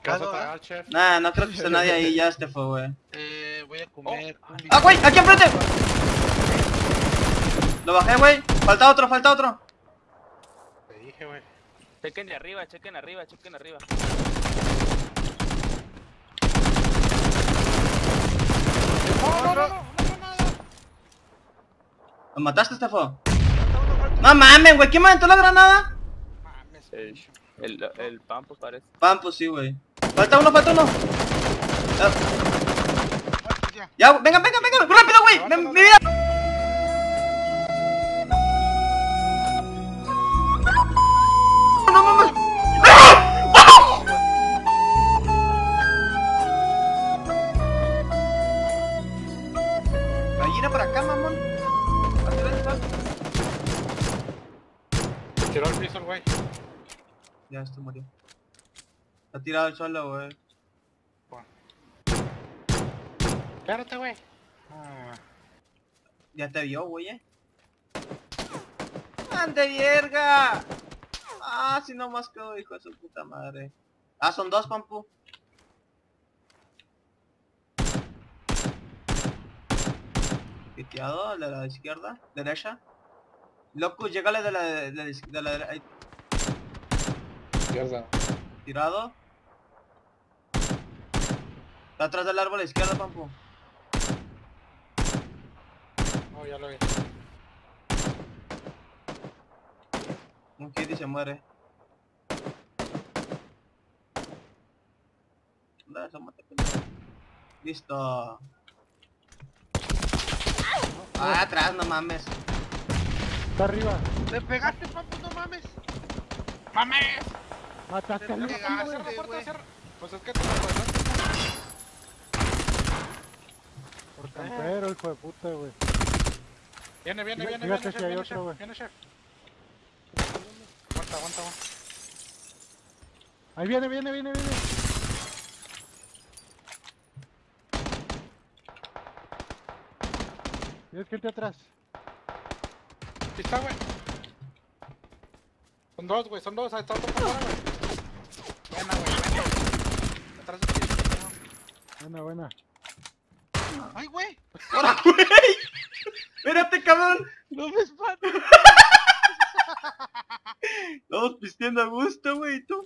¿Qué vas a Pescado, tragar, chef? Nah, no creo que esté nadie ahí, ya este fue, güey. voy a comer. ¡Ah, güey! ¡Aquí enfrente! Lo bajé, güey. Falta otro, falta otro. Te dije, güey. Chequen de arriba, chequen arriba, chequen arriba. No. ¿Lo mataste, Stefo? No mames, güey. ¿Quién me aventó la granada? Mames, El Pampo parece. Pampo, sí, güey. Falta uno, falta uno. Ya. Ya, venga, venga, venga. ¡Rápido, güey! ¡Mi vida! ¡No mames! Gallina para acá, mamón. Atrás, atrás. tiró al piso el güey. Ya, este murió. Está tirado al suelo, güey. Espérate, güey. Ah, Ya te vio, güey, ¡Ande, vierga! Ah, si no más quedó, hijo de su puta madre. Ah, son dos, Pampu. Piteado, de la izquierda, derecha. Locus, llégale de la derecha. izquierda. Tirado. Está atrás del árbol a la izquierda, Pampu. Oh, ya lo vi. Un kid y se muere. Anda, asómate, pendejo. Listo. Ah, atrás, no mames. Está arriba. ¿Le pegaste, papu? No mames. ¡Mames! Atácalo, Te güey. pegaste, güey. Pues es que te lo pasaste. Por campero, hijo de puta, güey. Viene, Fíjate si hay viene, otro, chef. güey. Viene, chef. Aguanta. Ahí viene. ¿Tienes gente atrás? Aquí está, güey. Son dos, güey, ahí está otro por fuera, güey. Buena, güey. Atrás de ti. Buena. Ay, güey. ¡Ahora, güey! ¡Espérate, cabrón! No me espantes. Estamos pisteando a gusto, güey, ¿tú?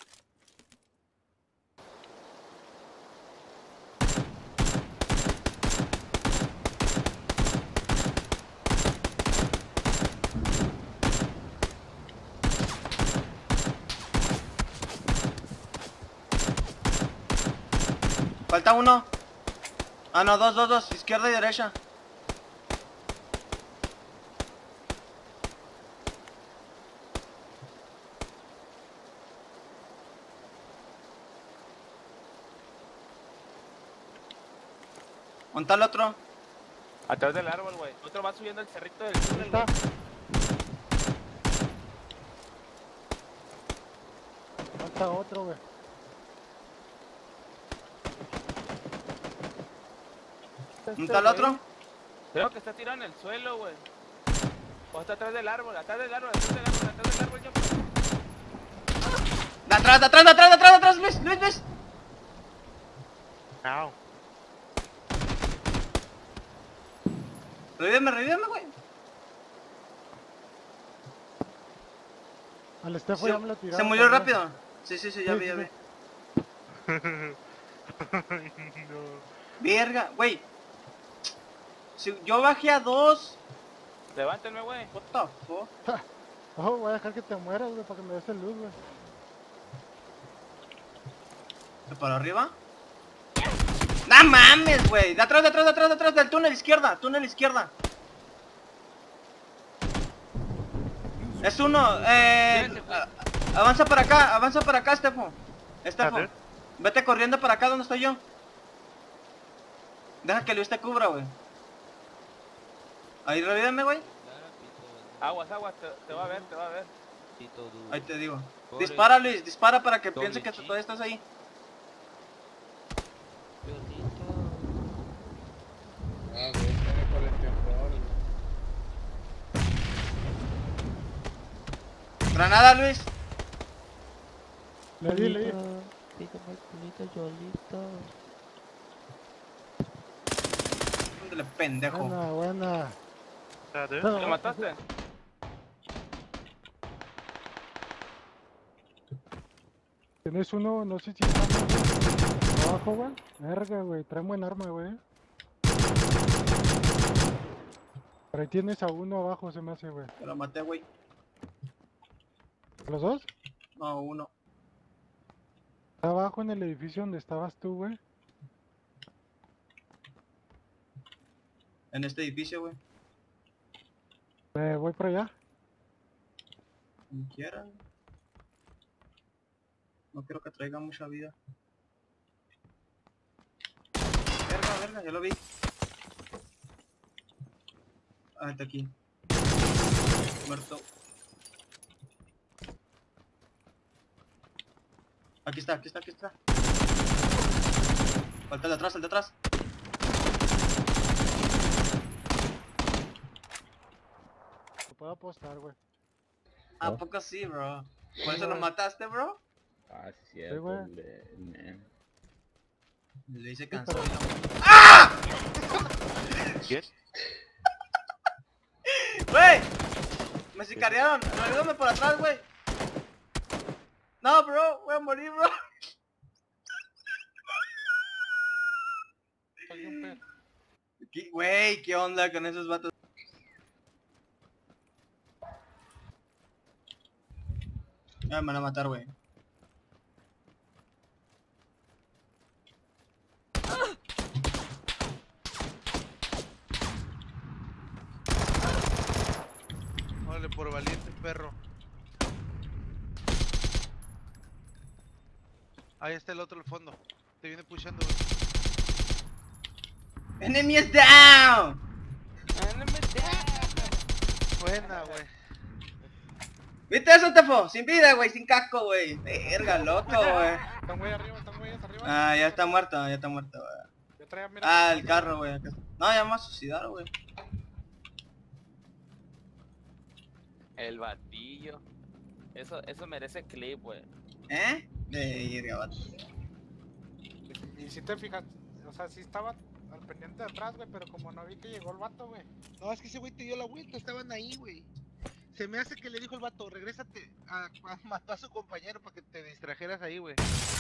Falta uno. Ah, no, dos. Izquierda y derecha. ¿Monta el otro? Atrás del árbol, güey. Otro va subiendo el cerrito del Ahí túnel, está. güey. Falta otro, güey. ¿Monta el otro? Creo que está tirado en el suelo, güey. O está atrás del árbol, yo. De atrás, Luis. Au. Revíveme, güey. Al Estefo ya me lo tiraron. Se murió también. rápido. Sí, ya vi. No. Verga, güey. Si yo bajé a 2. Levántenme, güey. What the fuck? Oh, voy a dejar que te mueras, güey, para que me des el luz, güey. ¿De para arriba? ¡No mames, güey! De atrás, del túnel izquierda, Es uno, avanza para acá, Estefo. A ver. Vete corriendo para acá donde estoy yo. Deja que Luis te cubra, güey. Ahí revíveme, güey. Aguas, te va a ver. Ahí te digo. Dispara, Luis, dispara para que piense que todavía estás ahí. Ah, güey, tiene por el temporal. Granada, Luis. Le di. pícame el culito, Yolito. Ándale, pendejo. Buena. ¿Lo mataste? Tienes uno, no sé si está abajo, güey. Verga, güey. Trae buen arma, güey. Pero ahí tienes a uno abajo, se me hace, güey. Te lo maté, güey. ¿Los dos? No, uno. Está abajo en el edificio donde estabas tú, güey. En este edificio, güey. Voy por allá. Como quieran. No quiero que traiga mucha vida. Verga, ya lo vi. Ah, está aquí. Muerto. Aquí está. Falta el de atrás, Te puedo apostar, güey. ¿A poco sí, bro? ¿Por eso lo mataste, bro? Ah, sí, Sí, cierto, güey. man. Le hice cansado. ¿Qué? ¡Güey! Me sicariaron. Ayúdame por atrás, güey. No, bro. Voy a morir, bro. Güey, ¿qué onda con esos vatos? Ya me van a matar, güey. Órale, por valiente, perro. Ahí está el otro al fondo. Te viene pushando, güey. Enemy is down. Buena, güey. ¿Viste eso, Tefo? Sin vida, güey, sin casco, güey. Verga, loco, güey. Están güey arriba, arriba. Ah, ya está muerto, güey. Yo traía, mira. Ah, el carro, güey. No, ya me va a suicidar, güey. El batillo. Eso merece clip, güey. ¿Eh? Verga, vato. Y si te fijas, o sea, sí estaba al pendiente de atrás, güey, pero como no vi que llegó el vato, güey. No, es que ese güey te dio la vuelta, estaban ahí, güey. Se me hace que le dijo el vato, regrésate a matar a su compañero para que te distrajeras ahí, güey.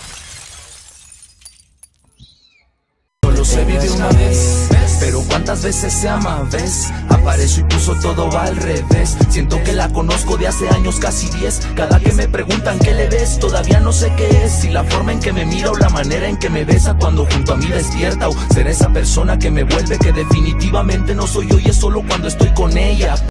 Solo se vive una vez, pero cuántas veces se ama, ¿ves? Apareció y puso todo al revés. Siento que la conozco de hace años, casi 10. Cada que me preguntan qué le ves, todavía no sé qué es. Si la forma en que me mira o la manera en que me besa cuando junto a mí despierta, o ser esa persona que me vuelve, que definitivamente no soy yo y es solo cuando estoy con ella.